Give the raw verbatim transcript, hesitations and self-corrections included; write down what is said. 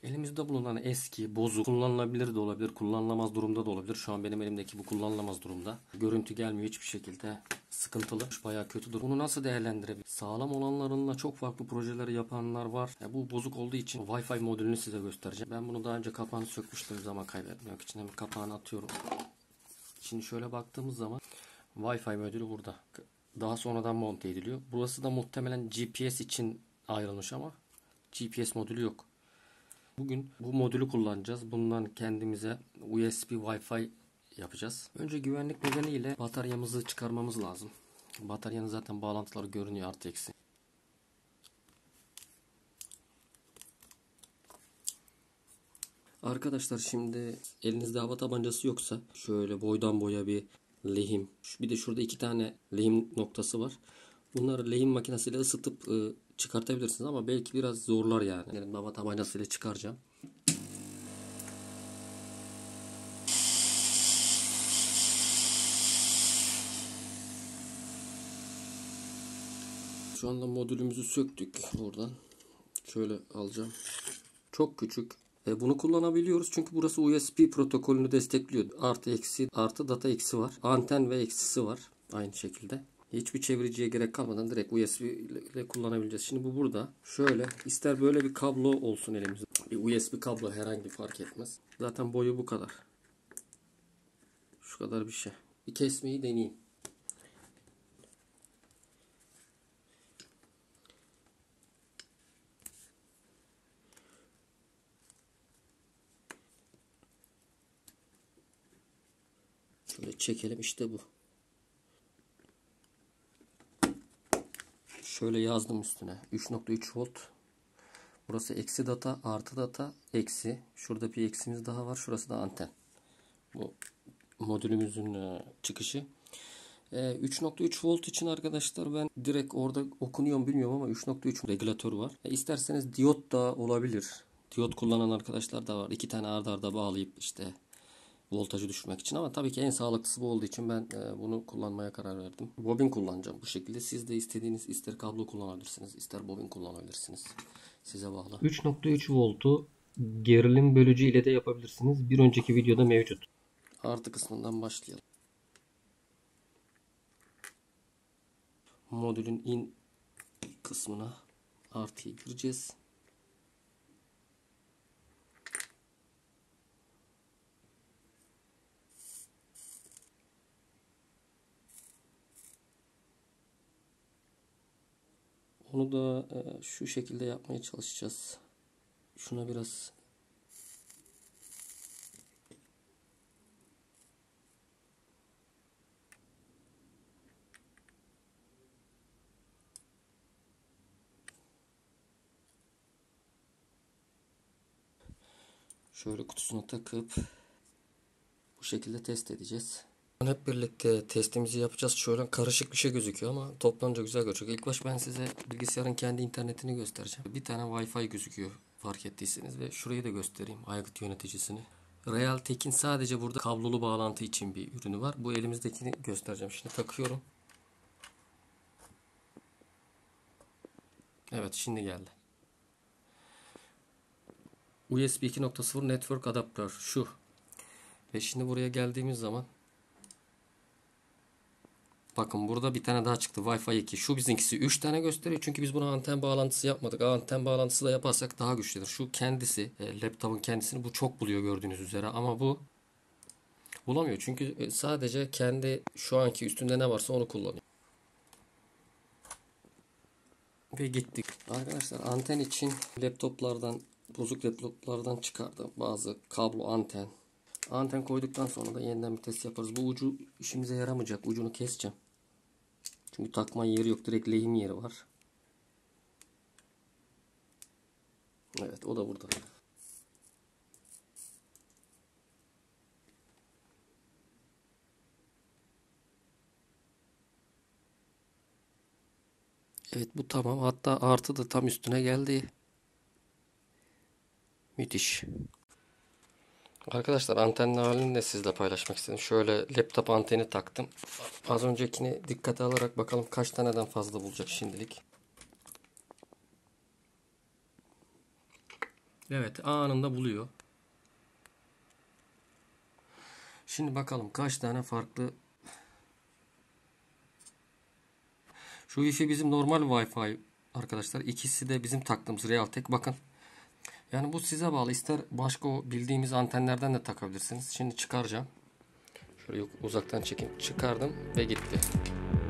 Elimizde bulunan eski, bozuk, kullanılabilir de olabilir, kullanılamaz durumda da olabilir. Şu an benim elimdeki bu kullanılamaz durumda. Görüntü gelmiyor hiçbir şekilde. Sıkıntılı. Bayağı kötü durum. Bunu nasıl değerlendirebilir? Sağlam olanlarınla çok farklı projeleri yapanlar var. Ya bu bozuk olduğu için Wi-Fi modülünü size göstereceğim. Ben bunu daha önce kapağını sökmüştüm zaman kaybetmek için. Hemen kapağını atıyorum. Şimdi şöyle baktığımız zaman Wi-Fi modülü burada. Daha sonradan monte ediliyor. Burası da muhtemelen G P S için ayrılmış ama G P S modülü yok. Bugün bu modülü kullanacağız. Bundan kendimize U S B Wi-Fi yapacağız. Önce güvenlik nedeniyle bataryamızı çıkarmamız lazım. Bataryanın zaten bağlantıları görünüyor, artı eksi. Arkadaşlar şimdi elinizde hava tabancası yoksa şöyle boydan boya bir lehim. Bir de şurada iki tane lehim noktası var. Bunları lehim makinesiyle ısıtıp ı, çıkartabilirsiniz ama belki biraz zorlar yani. Yani hava tabancasıyla çıkaracağım. Şu anda modülümüzü söktük buradan. Şöyle alacağım. Çok küçük. E bunu kullanabiliyoruz çünkü burası U S B protokolünü destekliyor. Artı eksi, artı data eksi var. Anten ve eksisi var. Aynı şekilde. Hiçbir çeviriciye gerek kalmadan direkt U S B ile kullanabileceğiz. Şimdi bu burada. Şöyle ister böyle bir kablo olsun elimizde. Bir U S B kablo herhangi fark etmez. Zaten boyu bu kadar. Şu kadar bir şey. Bir kesmeyi deneyeyim. Şöyle çekelim, işte bu. Şöyle yazdım üstüne. üç nokta üç volt. Burası eksi data, artı data, eksi. Şurada bir eksimiz daha var. Şurası da anten. Bu modülümüzün çıkışı. üç nokta üç volt için arkadaşlar ben direkt orada okunuyor mu bilmiyorum ama üç nokta üç regülatör var. E isterseniz diyot da olabilir. Diyot kullanan arkadaşlar da var. İki tane arda arda bağlayıp işte voltajı düşürmek için, ama tabii ki en sağlıklısı bu olduğu için ben bunu kullanmaya karar verdim. Bobin kullanacağım bu şekilde. Siz de istediğiniz, ister kablo kullanabilirsiniz, ister bobin kullanabilirsiniz. Size bağlı. üç nokta üç voltu gerilim bölücü ile de yapabilirsiniz. Bir önceki videoda mevcut. Artı kısmından başlayalım. Modülün in kısmına artıyı gireceğiz. Onu da e, şu şekilde yapmaya çalışacağız. Şuna biraz şöyle kutusuna takıp bu şekilde test edeceğiz. Hep birlikte testimizi yapacağız. Şöyle karışık bir şey gözüküyor ama toplanınca güzel gözüküyor. İlk baş ben size bilgisayarın kendi internetini göstereceğim. Bir tane Wi-Fi gözüküyor fark ettiyseniz ve şurayı da göstereyim, aygıt yöneticisini. Realtek'in sadece burada kablolu bağlantı için bir ürünü var. Bu elimizdekini göstereceğim. Şimdi takıyorum. Evet, şimdi geldi. U S B iki nokta sıfır Network Adapter şu. Ve şimdi buraya geldiğimiz zaman bakın burada bir tane daha çıktı. Wi-Fi iki. Şu bizimkisi üç tane gösteriyor. Çünkü biz buna anten bağlantısı yapmadık. Anten bağlantısı da yaparsak daha güçlüdür. Şu kendisi, e, laptopun kendisini bu çok buluyor gördüğünüz üzere. Ama bu bulamıyor. Çünkü sadece kendi şu anki üstünde ne varsa onu kullanıyor. Ve gittik. Arkadaşlar anten için laptoplardan, bozuk laptoplardan çıkardım bazı kablo anten. Anten koyduktan sonra da yeniden bir test yaparız. Bu ucu işimize yaramayacak. Ucunu keseceğim. Çünkü takma yeri yok. Direkt lehim yeri var. Evet, o da burada. Evet, bu tamam. Hatta artı da tam üstüne geldi. Müthiş. Arkadaşlar antenin halini de sizle paylaşmak istedim. Şöyle laptop anteni taktım. Az öncekini dikkate alarak bakalım kaç taneden fazla bulacak şimdilik. Evet, anında buluyor. Şimdi bakalım kaç tane farklı. Şu Wi-Fi bizim normal Wi-Fi arkadaşlar. İkisi de bizim taktığımız Realtek. Bakın. Yani bu size bağlı. İster başka o bildiğimiz antenlerden de takabilirsiniz. Şimdi çıkaracağım. Şöyle uzaktan çekeyim. Çıkardım ve gitti.